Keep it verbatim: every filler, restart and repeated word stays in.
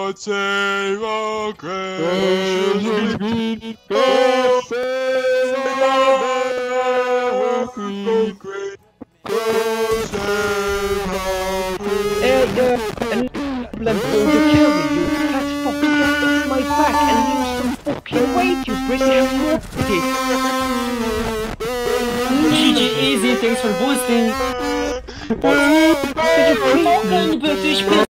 God save our Queen. God save our Queen. God save our Queen. Eh, uh, and I'm going to carry you, fat fox, get off my back and lose some fucking weight, you British floppy. G G easy, thanks for boosting. Did you beat me? British